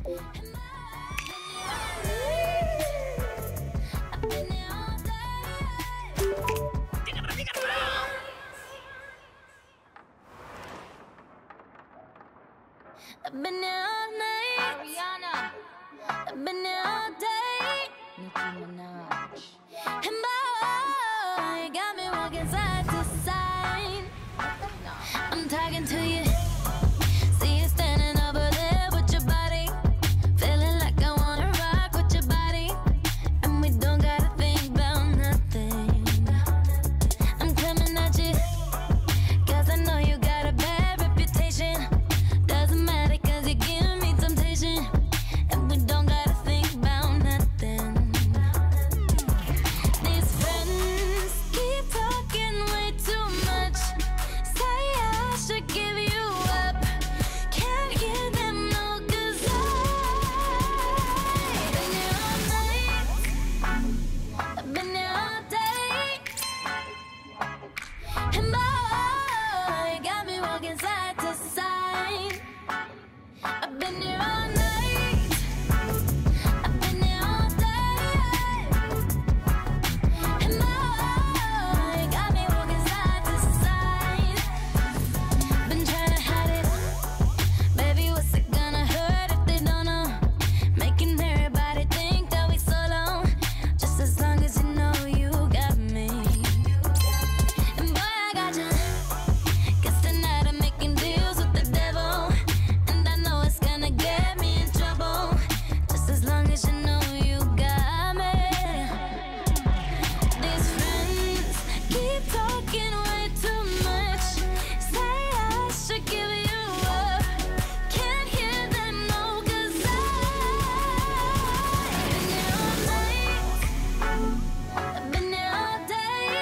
I've been here all night. Ariana. I've been here all day. Nicki Minaj. And boy, you got me walking side to side. I'm talking to you. See you standing over there with your body. Feeling like I wanna rock with your body. And we don't gotta think about nothing. I'm coming at you, 'cause I know you got a bad reputation. Doesn't matter 'cause you give me temptation. And we don't gotta think about nothing. These friends keep talking way too much. Say I should give you up. Can't hear them no, 'cause I've been here all night. I've been here all day. And boy, you got me walking side to side. I've been here all night. I've been here all day. And boy, you got me walking side to side. Been trying to hide it. Baby, what's it gonna hurt if they don't know? Making everybody think that we solo. Just as long as you know you got me. And boy, I got you. 'Cause tonight I'm making deals with the devil. And I know it's gonna get me in trouble. Just as long as you know you got me. These friends keep talking way too much. Say I should give you up. Can't hear them no, 'cause I've been here all night. I've been here all day.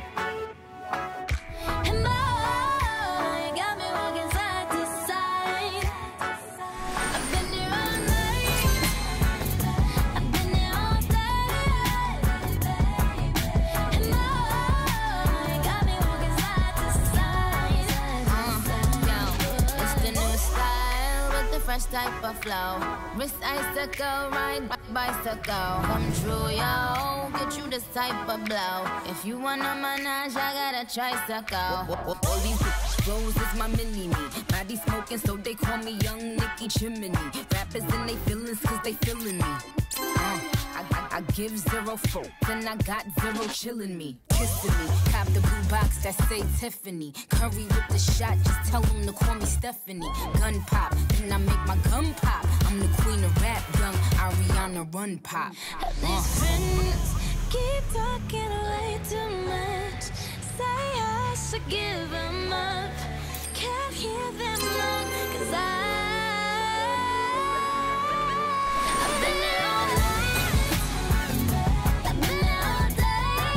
And boy, you got me walking side to side. I've been here all night. I've been here all day. And boy, you got me walking side to side. It's the new style with the fresh type of flow. Wrist icicle, ride bicycle. Come true, yo. Get you this type of blow. If you wanna manage, I got a tricycle. All these bros is my mini-me. Body smoking, so they call me Young Nicki Chimney. Rappers in they feelings, 'cause they feeling me. I give zero folk, then I got zero chillin' me, kissing me. Cop the blue box that say Tiffany. Curry with the shot, just tell them to call me Stephanie. Gun pop, then I make my gun pop. I'm the queen of rap, young Ariana Run Pop. These friends keep talking way too much. Say I should give them up. Can't hear them no, 'cause I've been here all night. I've been here all day.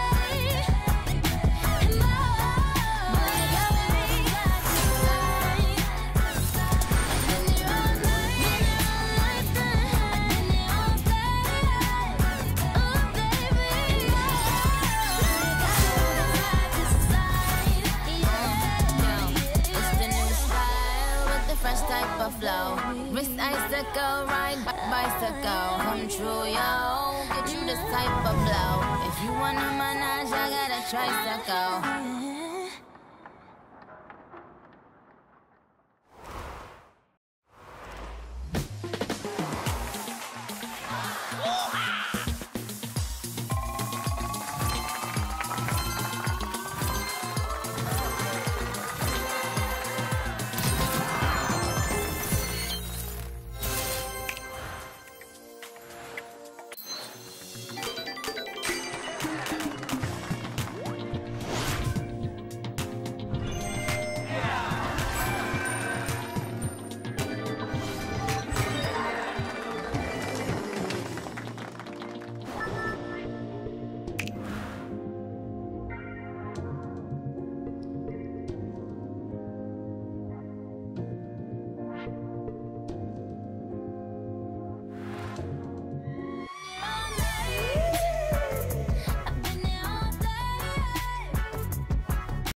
And boy, you got me side to side. I've been here all night. I've been here all day. Oh baby, you got me side to side. It's the new style with the fresh type of flow. Wrist icicle, ride bicycle. Come true, yo. Get you this type of blow. If you wanna manage, I got a tricycle.